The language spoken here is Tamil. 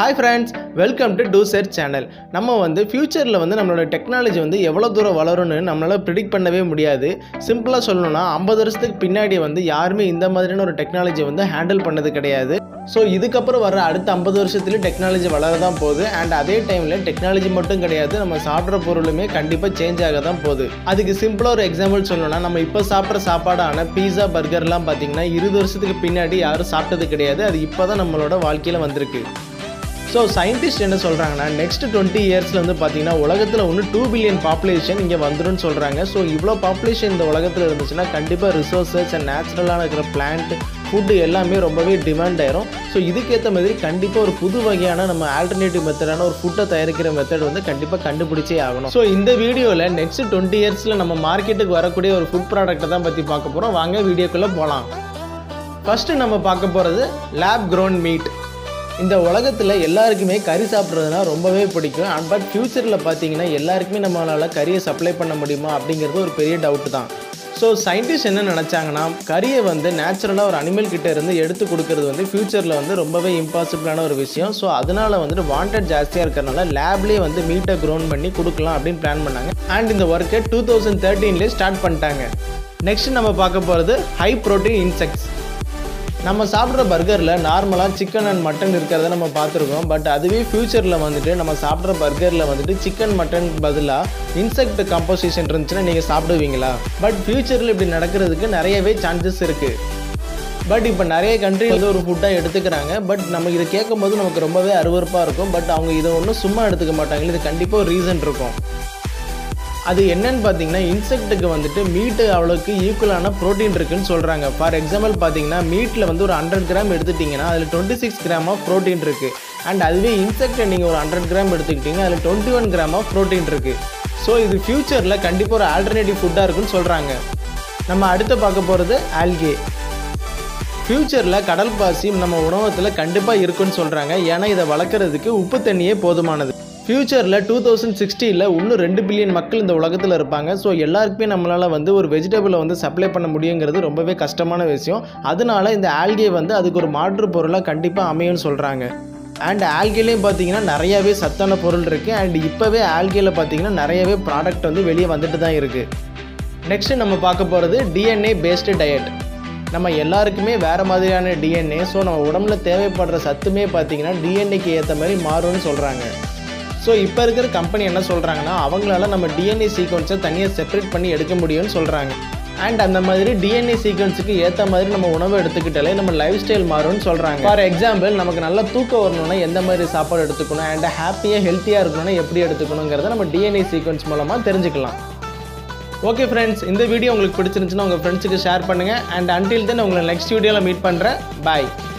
Hi friends, welcome to Dosearch channel. நம்ம வந்து ஃபியூச்சர்ல வந்து நம்மளோட டெக்னாலஜி வந்து எவ்வளவு தூரம் வளரும்னு நம்மளால பிரெடிக்ட் பண்ணவே முடியாது. சிம்பிளா சொல்லணும்னா 50 வருஷத்துக்கு பின்னாடி வந்து யாருமே இந்த மாதிரியான ஒரு டெக்னாலஜி வந்து ஹேண்டில் பண்ணது கிடையாது. ஸோ இதுக்கப்புறம் வர அடுத்த 50 வருஷத்துல டெக்னாலஜி வளர தான் போகுது. அண்ட் அதே டைம்ல டெக்னாலஜி மட்டும் கிடையாது, நம்ம சாப்பிட்ற பொருளுமே கண்டிப்பாக சேஞ்ச் ஆக தான் போகுது. அதுக்கு சிம்பிளாக ஒரு எக்ஸாம்பிள் சொல்லணும்னா, நம்ம இப்போ சாப்பிட்ற சாப்பாடான பீஸா பர்கர்லாம் பார்த்தீங்கன்னா 20 வருஷத்துக்கு பின்னாடி யாரும் சாப்பிட்டது கிடையாது. அது இப்போ தான் நம்மளோட வாழ்க்கையில் வந்திருக்கு. ஸோ சயின்டிஸ்ட் என்ன சொல்கிறாங்கன்னா, நெக்ஸ்ட் 20 இயர்ஸில் வந்து பார்த்தீங்கன்னா உலகத்தில் ஒன்று 2 பில்லியன் பாப்புலேஷன் இங்கே வந்துடும் சொல்கிறாங்க. ஸோ இவ்வளோ பாப்புலேஷன் இந்த உலகத்தில் இருந்துச்சுன்னா கண்டிப்பாக ரிசோர்ஸஸ் அண்ட் நேச்சுரலான இருக்கிற பிளான்ட் ஃபுட்டு எல்லாமே ரொம்பவே டிமாண்ட் ஆயிரும். ஸோ இதுக்கேற்ற மாதிரி கண்டிப்பாக ஒரு புது வகையான நம்ம ஆல்டர்னேட்டிவ் மெத்தடான ஒரு ஃபுட்டை தயாரிக்கிற மெத்தட் வந்து கண்டிப்பாக கண்டுபிடிச்சே ஆகணும். ஸோ இந்த வீடியோவில் நெக்ஸ்ட் 20 இயர்ஸில் நம்ம மார்க்கெட்டுக்கு வரக்கூடிய ஒரு ஃபுட் ப்ராடக்ட்டை தான் பற்றி பார்க்க போகிறோம். வாங்க வீடியோக்குள்ளே போகலாம். ஃபஸ்ட்டு நம்ம பார்க்க போகிறது லேப் க்ரோன் மீட். இந்த உலகத்தில் எல்லாருக்குமே கறி சாப்பிட்றதுனா ரொம்பவே பிடிக்கும். பட் ஃப்யூச்சரில் பார்த்தீங்கன்னா எல்லாருக்குமே நம்மளால் கறியை சப்ளை பண்ண முடியுமா அப்படிங்கிறது ஒரு பெரிய டவுட்டு தான். ஸோ சயின்டிஸ்ட் என்ன நினச்சாங்கன்னா, கறியை வந்து நேச்சுரலாக ஒரு அனிமல் கிட்ட இருந்து எடுத்து கொடுக்கறது வந்து ஃப்யூச்சரில் வந்து ரொம்பவே இம்பாசிபிளான ஒரு விஷயம். ஸோ அதனால் வந்துட்டு வாண்டட் ஜாஸ்தியாக இருக்கிறனால லேப்லேயே வந்து மீட்டை க்ரோன் பண்ணி கொடுக்கலாம் அப்படின்னு பிளான் பண்ணாங்க. அண்ட் இந்த ஒர்க்கை 2013 ஸ்டார்ட் பண்ணிட்டாங்க. நெக்ஸ்ட் நம்ம பார்க்க போகிறது ஹை ப்ரோட்டீன் இன்செக்ட்ஸ். நம்ம சாப்பிட்ற பர்கரில் நார்மலாக சிக்கன் அண்ட் மட்டன் இருக்கிறத நம்ம பார்த்துருக்கோம். பட் அதுவே ஃப்யூச்சரில் வந்துட்டு நம்ம சாப்பிட்ற பர்கரில் வந்துட்டு சிக்கன் மட்டன் பதிலாக இன்செக்ட் கம்போசிஷன் இருந்துச்சுன்னா நீங்கள் சாப்பிடுவீங்களா? பட் ஃப்யூச்சரில் இப்படி நடக்கிறதுக்கு நிறையவே சான்சஸ் இருக்குது. பட் இப்போ நிறைய கண்ட்ரி வந்து ஒரு ஃபுட்டாக எடுத்துக்கிறாங்க. பட் நம்ம இதை கேட்கும்போது நமக்கு ரொம்பவே அருவருப்பாக இருக்கும். பட் அவங்க இதை ஒன்றும் சும்மா எடுத்துக்க மாட்டாங்க. இது கண்டிப்பாக ஒரு ரீசன் இருக்கும். அது என்னன்னு பார்த்தீங்கன்னா, இன்செக்ட்டுக்கு வந்துட்டு மீட்டு அவ்வளோக்கு ஈக்குவலான ப்ரோட்டீன் இருக்குன்னு சொல்கிறாங்க. ஃபார் எக்ஸாம்பிள் பார்த்தீங்கன்னா, மீட்டில் வந்து ஒரு 100 கிராம் எடுத்துட்டிங்கன்னா அதில் 26 கிராம் ஆஃப் ப்ரோட்டீன் இருக்குது. அண்ட் அதுவே இன்செக்டை நீங்கள் ஒரு 100 கிராம் எடுத்துக்கிட்டிங்கன்னா அதில் 21 கிராம் ஆஃப் ப்ரோட்டீன் இருக்குது. ஸோ இது ஃப்யூச்சரில் கண்டிப்பாக ஒரு ஆல்டர்னேட்டிவ் ஃபுட்டாக இருக்குன்னு சொல்கிறாங்க. நம்ம அடுத்து பார்க்க போகிறது ஆல்கே. ஃப்யூச்சரில் கடல் பாசி நம்ம உணவகத்தில் கண்டிப்பாக இருக்குன்னு சொல்கிறாங்க. ஏன்னா இதை வளர்க்குறதுக்கு உப்பு தண்ணியே போதுமானது. ஃப்யூச்சரில் 2060 இன்னும் 2 பில்லியன் மக்கள் இந்த உலகத்தில் இருப்பாங்க. ஸோ எல்லாருக்குமே நம்மளால் வந்து ஒரு வெஜிடபிளை வந்து சப்ளை பண்ண முடியுங்கிறது ரொம்பவே கஷ்டமான விஷயம். அதனால இந்த ஆல்கே வந்து அதுக்கு ஒரு மாற்று பொருளாக கண்டிப்பாக அமையும்னு சொல்கிறாங்க. அண்ட் ஆல்கேலையும் பார்த்தீங்கன்னா நிறையாவே சத்தான பொருள் இருக்குது. அண்ட் இப்போவே ஆல்கேல பார்த்தீங்கன்னா நிறையவே ப்ராடக்ட் வந்து வெளியே வந்துட்டு தான் இருக்குது. நெக்ஸ்ட்டு நம்ம பார்க்க போகிறது டிஎன்ஏ பேஸ்டு டயட். நம்ம எல்லாருக்குமே வேறு மாதிரியான டிஎன்ஏ. ஸோ நம்ம உடம்புல தேவைப்படுற சத்துமே பார்த்தீங்கன்னா டிஎன்ஏக்கு ஏற்ற மாதிரி மாறும்னு சொல்கிறாங்க. ஸோ இப்போ இருக்கிற கம்பெனி என்ன சொல்கிறாங்கன்னா, அவங்களால நம்ம டிஎன்ஏ சீக்வன்ஸை தனியாக செப்பரேட் பண்ணி எடுக்க முடியும்னு சொல்கிறாங்க. அண்ட் அந்த மாதிரி டிஎன்ஏ சீக்வன்ஸுக்கு ஏற்ற மாதிரி நம்ம உணவு எடுத்துக்கிட்டாலே நம்ம லைஃப் ஸ்டைல் மாறும்னு சொல்கிறாங்க. ஃபார் எக்ஸாம்பிள், நமக்கு நல்லா தூக்கம் வரணும்னா எந்த மாதிரி சாப்பாடு எடுத்துக்கணும், அண்ட் ஹாப்பியாக ஹெல்த்தியாக இருக்கணும்னா எப்படி எடுத்துக்கணுங்கிறத நம்ம டிஎன்ஏ சீக்வன்ஸ் மூலமாக தெரிஞ்சுக்கலாம். ஓகே ஃப்ரெண்ட்ஸ், இந்த வீடியோ உங்களுக்கு பிடிச்சிருந்துச்சுன்னா உங்கள் ஃப்ரெண்ட்ஸுக்கு ஷேர் பண்ணுங்கள். அண்ட் அன்டில் தென் உங்களை நெக்ஸ்ட் வீடியோவில் மீட் பண்ணுறேன். பாய்.